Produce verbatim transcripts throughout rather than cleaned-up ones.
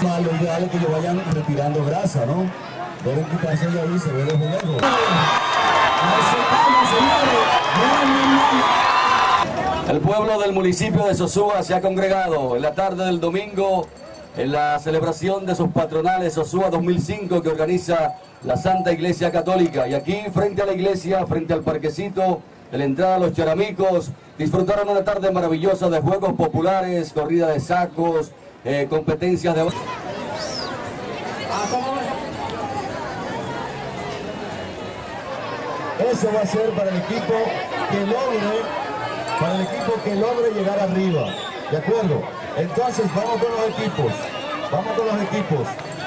Lo ideal es que ellos vayan retirando grasa, ¿no? Deben quitarse de ahí, se ve desde lejos. El pueblo del municipio de Sosúa se ha congregado en la tarde del domingo en la celebración de sus patronales Sosúa dos mil cinco que organiza la Santa Iglesia Católica. Y aquí, frente a la iglesia, frente al parquecito de la entrada a Los Charamicos, disfrutaron una tarde maravillosa de juegos populares, corrida de sacos, eh, competencias de... Eso va a ser para el equipo que logre, para el equipo que logre llegar arriba, ¿de acuerdo? Entonces vamos con los equipos, vamos con los equipos.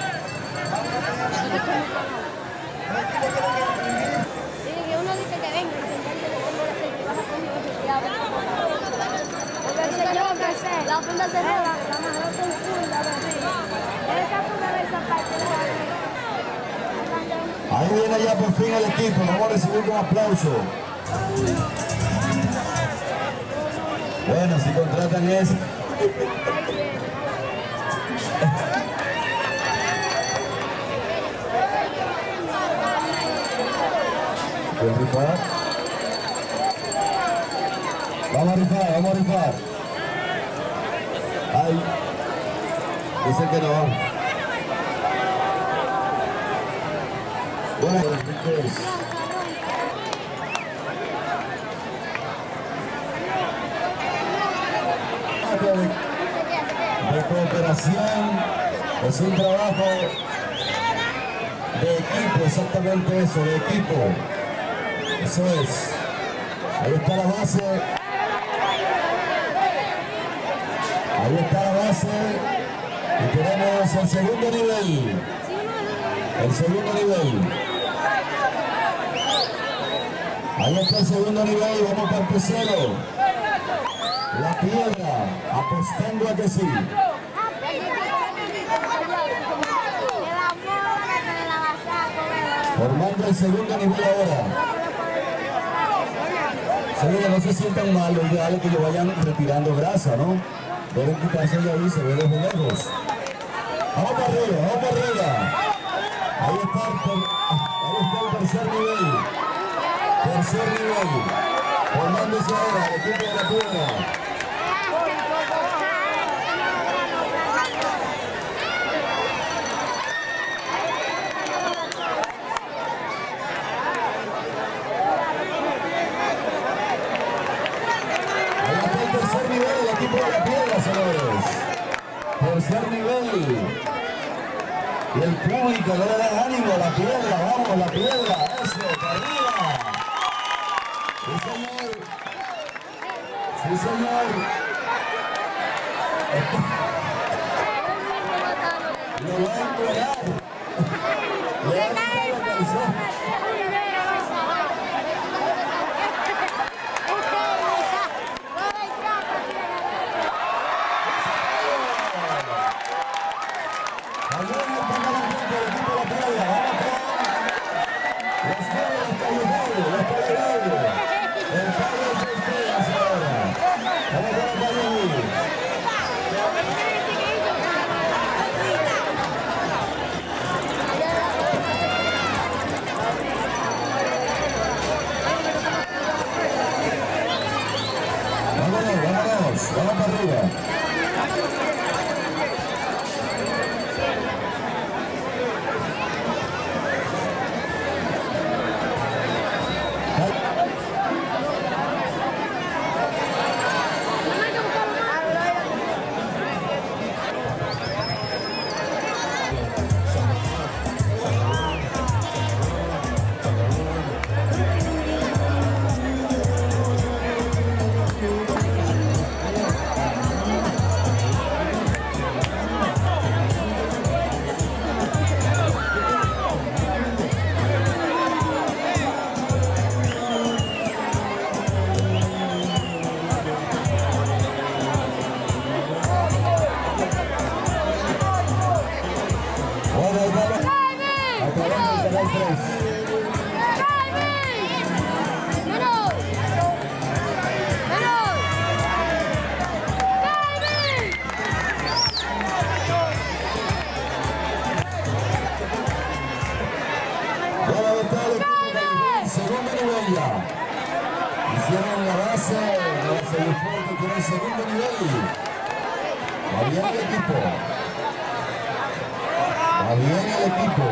La funda se rola, la mano se funda, esa funda de esa parte. Ahí viene ya por fin el equipo, lo vamos a recibir con aplauso. Bueno, si contratan eso. ¿Pueden rifar? Vamos a rifar, vamos a rifar. Ay, dicen que no. Bueno, pues, de, de cooperación, es un trabajo de equipo, exactamente eso, de equipo. Eso es. Ahí está la base. Ahí está la base. Y tenemos el segundo nivel. El segundo nivel. Ahí está el segundo nivel, vamos para el tercero. La Piedra, apostando a que sí. Formando el segundo nivel ahora. Señores, no se sientan mal, lo ideal es que ellos vayan retirando grasa, ¿no? Deben quitarse de ahí, se ve desde lejos. Vamos para arriba, vamos para arriba. Ahí está, el, ahí está el tercer nivel. Tercer nivel. Formándose ahora el equipo de la Piedra. Ahí está el tercer nivel, el equipo de la Piedra, señores. Tercer nivel. Y el público no le da ánimo, la Piedra, vamos, la Piedra, eso, para arriba. Sí, señor. Sí, señor. Lo va a encuadrar. Le va a quitar la canción. Vamos para arriba. va a estar el equipo de segundo nivel ya. Hicieron la base, la base de fuerte tiene el segundo nivel. Va bien el equipo. Va bien el equipo.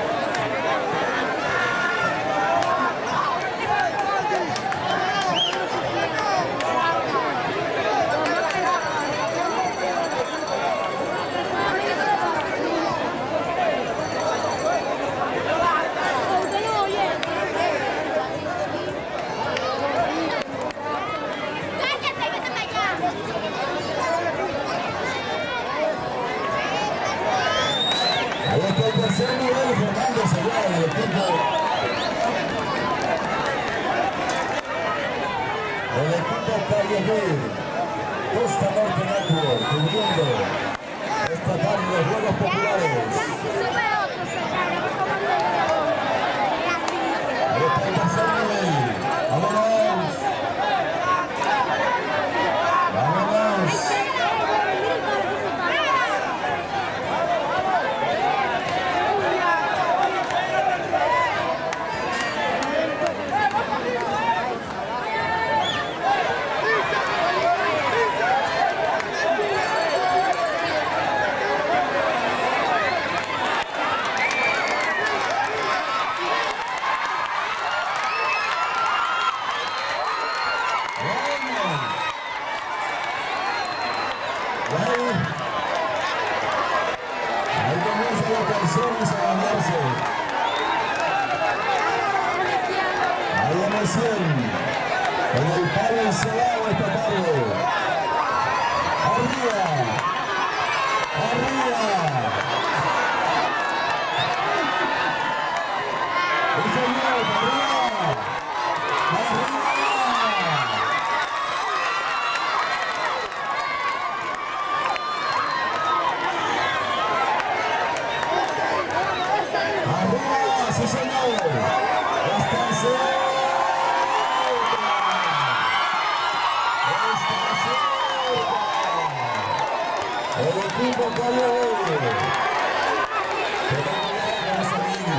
Ahí está el tercer nivel, Fernando Sellado, el equipo. El equipo Calle Gil, Costa Norte Network, cubriendo esta tarde de Juegos Populares. Ahí está el tercer nivel. Vámonos. Vámonos. Ahí comienza la canciones a ganarse. Hay emoción en el palo encelado esta tarde. Arriba, arriba. ¡Sí, señor! ¡Arriba! ¡Arriba! ¡Arriba, sí señor! ¡Está cerca! ¡Está cerca! El equipo Calle Gil. Tenemos que con esa línea.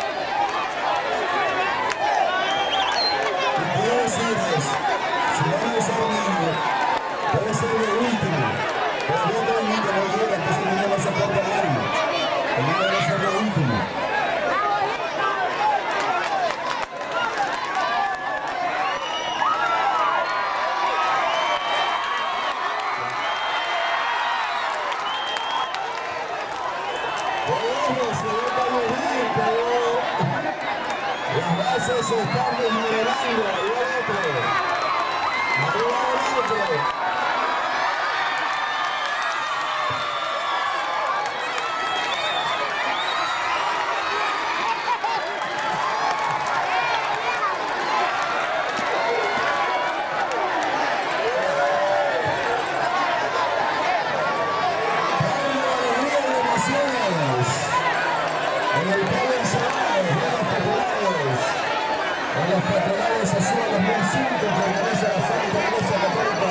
Y puede ser, si vamos a unir, puede ser de último. Pero yo creo que no llega, entonces no va a sacar de nadie. El niño va a ser de último. Las bases se están desnivelando. Arriba el otro. Arriba el otro. En el Palo Encelado, Juegos Populares, en los patronales Sosúa dos mil cinco, que organiza la Santa Iglesia Católica.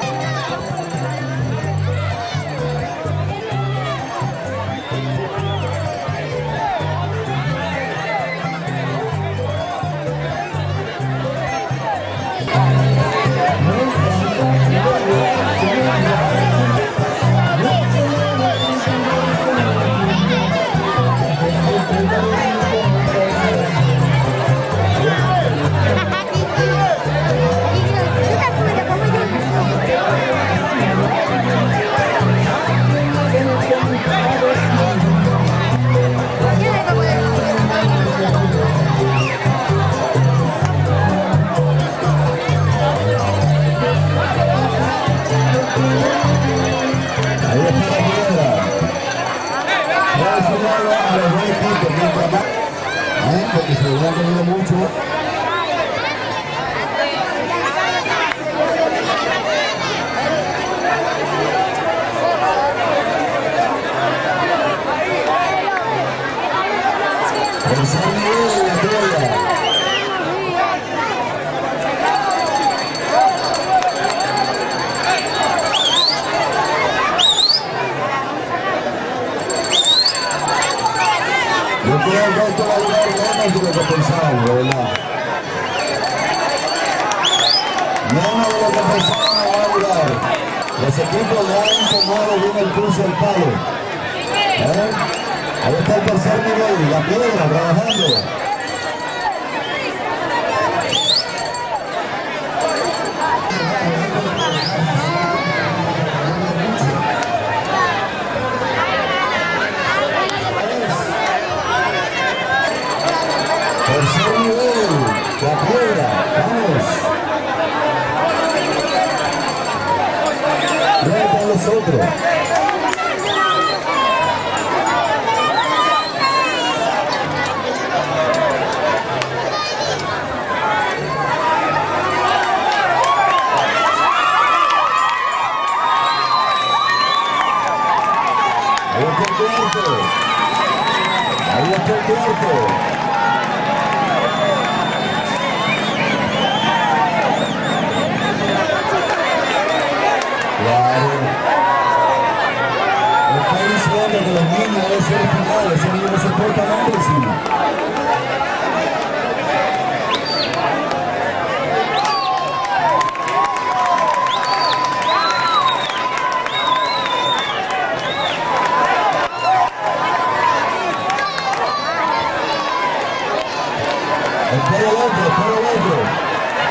Ahí está la piedra. Voy a enseñarlo a los dos equipos, mientras más, ¿eh? Porque se lo han tenido mucho. Tercer nivel de la piedra. Yo creo que esto va a durar menos de lo que pensábamos, de verdad. Menos de lo que pensábamos va a durar. Los equipos ya han tomado bien el curso del palo. ¿Eh? Ahí está el tercer nivel, la piedra trabajando. Tercer nivel, la piedra, vamos. Vete a los otros. Ahí está el cuarto. Ahí está el cuarto. Que los niños deben ser finales, ese niño no se porta nada encima. Espera el otro, espera el otro.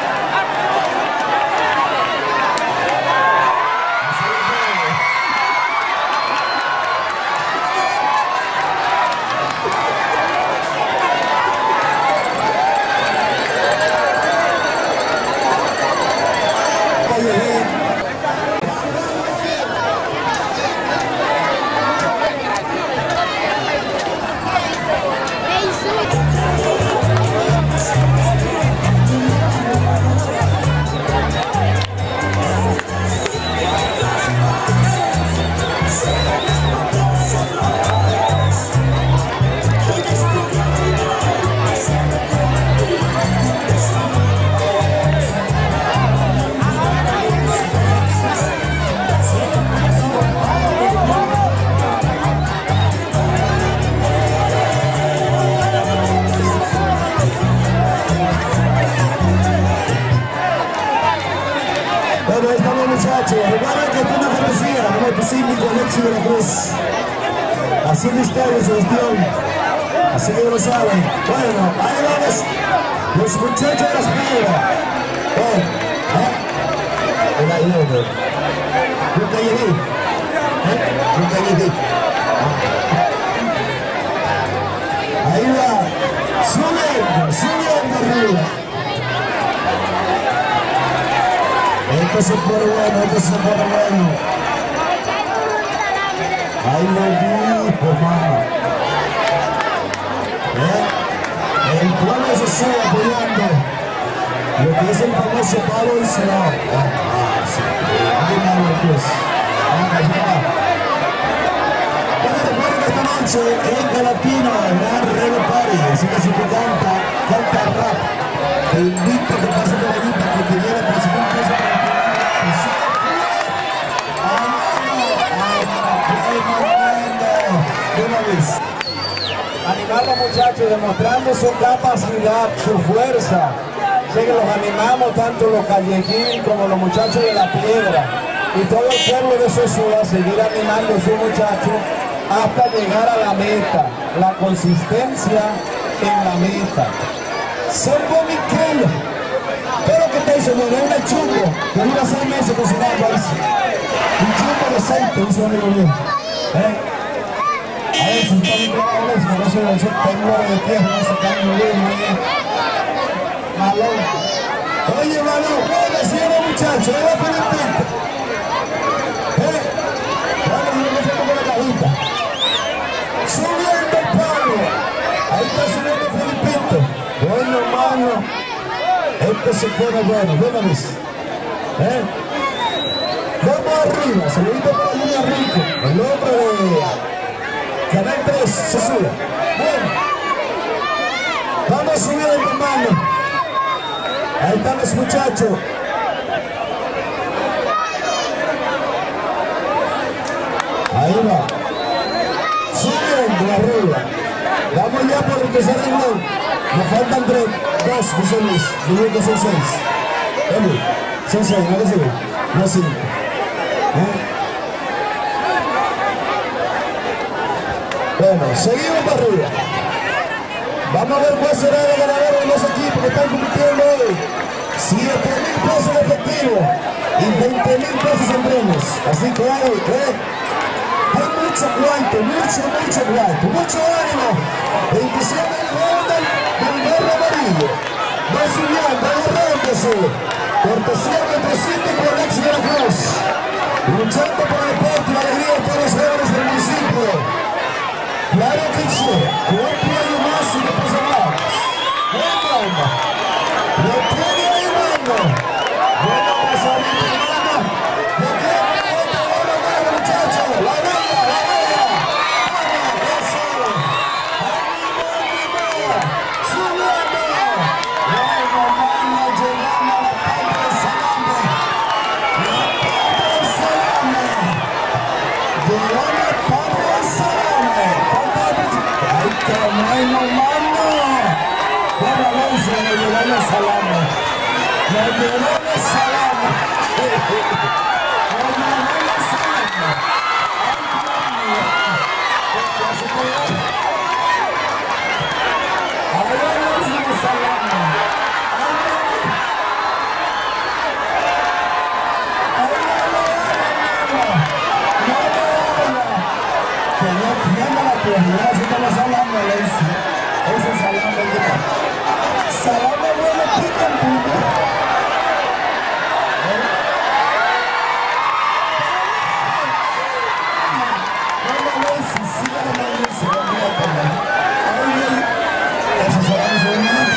Bueno, ahí estamos muchachos. Recuerden que esto no conocía, no me sísmico Alexis de la Cruz. Haciendo historia, Sebastián. Así que lo saben. Bueno, ahí vamos. Los muchachos de las piedras. Oh, ¿eh? El aire, nunca llegué. ¿Eh? Nunca llegué. Ahí va. Subiendo, subiendo arriba. Esto se pone bueno, esto se pone bueno. Ahí lo dijo, hermano. ¿Eh? El pueblo se sigue apoyando lo que es el famoso palo y se va. Ah, sí. Aquí nada, pues. Vamos allá. Bueno, recuerden que esta noche en Galatina, gran reggae party. Así que si tú canta, canta rap. Te invito a que pases por allí para que te lleve por si no empiezas a animar a los muchachos demostrando su capacidad, su fuerza. Sé que los animamos tanto los callejín como los muchachos de la piedra y todo el pueblo de Sosúa a seguir animando a sus muchachos hasta llegar a la meta, la consistencia en la meta. Son comiquelos, pero que te dice, bueno, un chumbo que dura seis meses cocinando así. Un chumbo de aceite, dice un amigo mío. ¿Eh? A ver si está bien grabado eso, no se lo tengo de tierra, no se cae muy bien, ¿eh? Malón. Oye, Malón, ¿cómo decían muchachos? ¿Eh? ¿Eh? Vamos, yo me siento con la cajita. Subiendo el palo. Ahí está subiendo Felipito. Bueno, hermano. Este se pone bueno, bueno, mis. ¿Eh? Vamos arriba, se lo digo para Junior Rico, el hombre de Canal tres, se sube. Bueno, vamos subiendo, hermano. Ahí están los muchachos. Ahí va. Subiendo arriba. Vamos ya por empezar el gol. Nos faltan tres, dos, José Luis. Yo digo que son seis. Eli, son seis, ¿no es decir? No es cinco. ¿Eh? Bueno, seguimos para arriba. Vamos a ver cuál será el ganador de los equipos que están compitiendo hoy. siete mil pesos en efectivo y veinte mil pesos en premios. Así que hay, ¿eh? Hay mucho cuarto, mucho, mucho cuarto, mucho ánimo. veintisiete mil ronda del gorro amarillo. Va subiendo, agarrándose. Cortesía de trescientos por Alex de la Cruz. Luchando por el deporte y la alegría de todos los jóvenes del municipio. Claro que sí, cuatro años más y no pasa nada. Venga, lo tiene ahí, mano. Bueno, pasar mi hermano. Lo tiene otra bola más, muchachos. La vaya, la vaya. Vaya, eso. Ánimo, ánimo. Subiendo. Bueno, mano, llegando a la parte del salame. La parte del salame. Llegando a la parte del salame. ¡Ay, qué bueno, mano! Bueno, Alonso, me llegó el salame. Me llegó el salame. Me llegó el salame. ¡Ay, Alonso, el salame! Ese salame, salame bueno, pica en punto. No me voy, si sigue la mano, se va a mirar por la. Ese salame se ve muy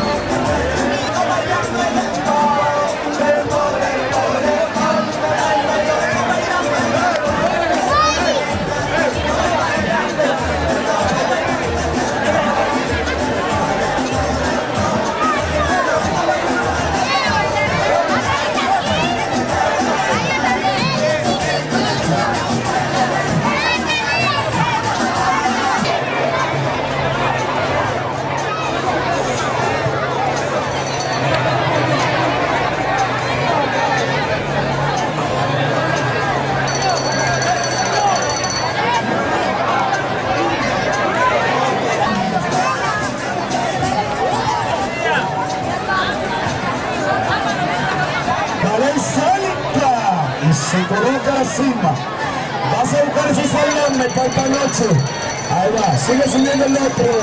se coloca a la cima. Vas a buscar ese salame para esta noche. Ahí va, sigue subiendo el otro.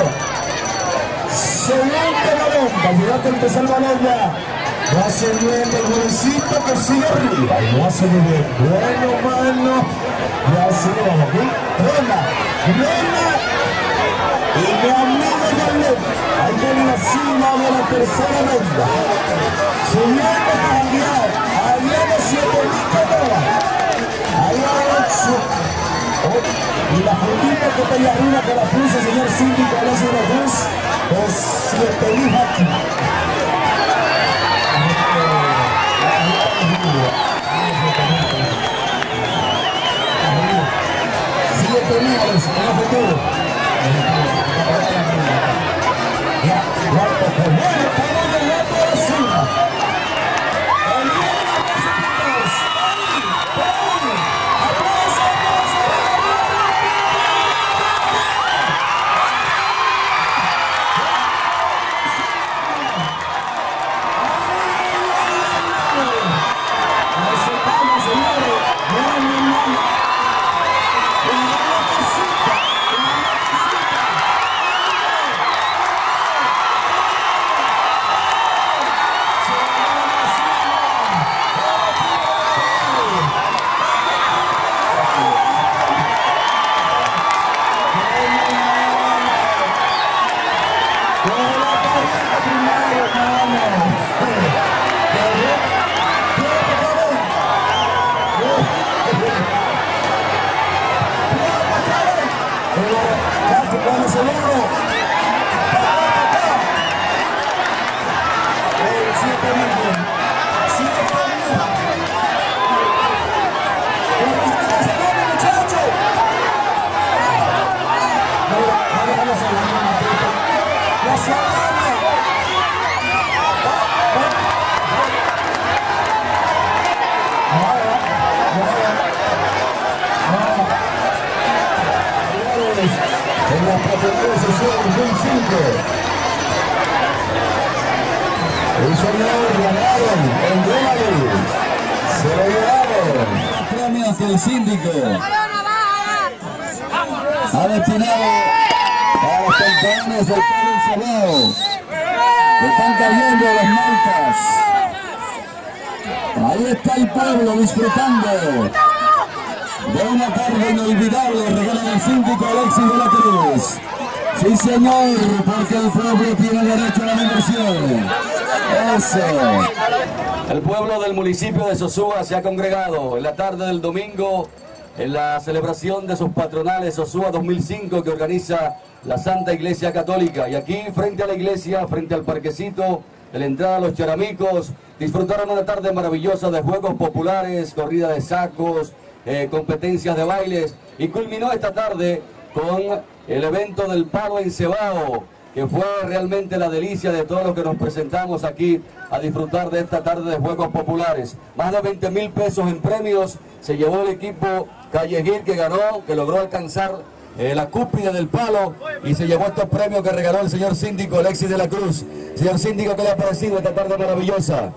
Segundo balón, va a llegar a empezar el balón ya. Va subiendo el municipio que sigue arriba. Y lo hace muy bien. Bueno, mano. Ya sigue vamos aquí. Ronda, ronda. Y mi amigo Yarlet. Ahí viene la cima de la tercera ronda. Subiendo para guiar. Ahí viene siete mil canoas. Ahí hay ocho. Y la fundita que está ahí arriba que la puso el señor síndico de la ciudad de Cruz. Los siete mil aquí. siete mil en el futuro. Ya, cuarto por medio, estamos de la cocina. El señor ganaron en Grenadí. Se lo llevaron. Premios que el síndico ha destinado a los campeones del Palo Encebado. Están cayendo las marcas. Ahí está el pueblo disfrutando de una tarde inolvidable. Regala el síndico Alexis de la Cruz. Sí, señor, porque el pueblo tiene derecho a la diversión. Eso. El pueblo del municipio de Sosúa se ha congregado en la tarde del domingo en la celebración de sus patronales Sosúa dos mil cinco que organiza la Santa Iglesia Católica. Y aquí, frente a la iglesia, frente al parquecito, de la entrada a los Charamicos, disfrutaron una tarde maravillosa de juegos populares, corrida de sacos, eh, competencias de bailes, y culminó esta tarde con el evento del Palo Encebado, que fue realmente la delicia de todos los que nos presentamos aquí a disfrutar de esta tarde de juegos populares. Más de veinte mil pesos en premios se llevó el equipo Callejil, que ganó, que logró alcanzar eh, la cúspide del palo y se llevó estos premios que regaló el señor síndico Alexis de la Cruz. Señor síndico, ¿qué le ha parecido esta tarde maravillosa?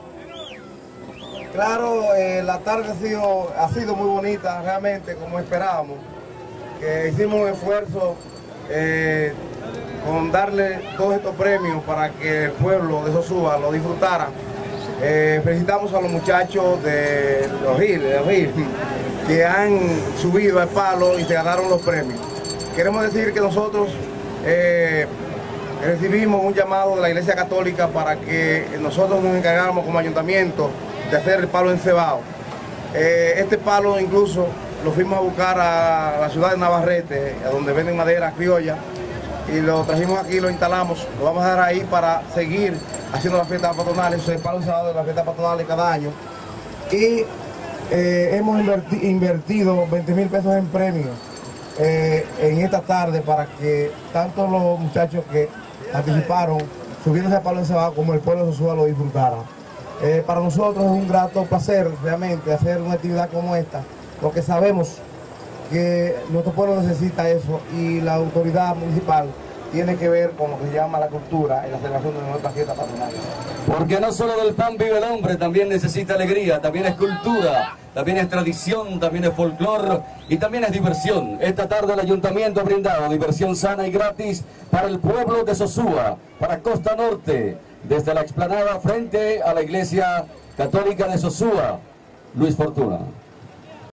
Claro, eh, la tarde ha sido, ha sido muy bonita, realmente, como esperábamos. Que hicimos un esfuerzo eh, con darle todos estos premios para que el pueblo de Sosúa lo disfrutara. Eh, felicitamos a los muchachos de los Gil, de los Gil, que han subido al palo y se ganaron los premios. Queremos decir que nosotros eh, recibimos un llamado de la Iglesia Católica para que nosotros nos encargáramos como ayuntamiento de hacer el palo encebado. Eh, este palo incluso lo fuimos a buscar a la ciudad de Navarrete, a donde venden madera criolla, y lo trajimos aquí, lo instalamos, lo vamos a dar ahí para seguir haciendo las fiestas patronales, el palo encebado de las fiestas patronales cada año. Y eh, hemos inverti invertido veinte mil pesos en premios eh, en esta tarde para que tanto los muchachos que participaron subiéndose al palo encebado como el pueblo de Sosúa lo disfrutara. Eh, para nosotros es un grato placer realmente hacer una actividad como esta, porque sabemos que nuestro pueblo necesita eso y la autoridad municipal tiene que ver con lo que se llama la cultura y la celebración de nuestra fiesta patronal. Porque no solo del pan vive el hombre, también necesita alegría, también es cultura, también es tradición, también es folclor y también es diversión. Esta tarde el ayuntamiento ha brindado diversión sana y gratis para el pueblo de Sosúa, para Costa Norte, desde la explanada frente a la Iglesia Católica de Sosúa. Luis Fortuna.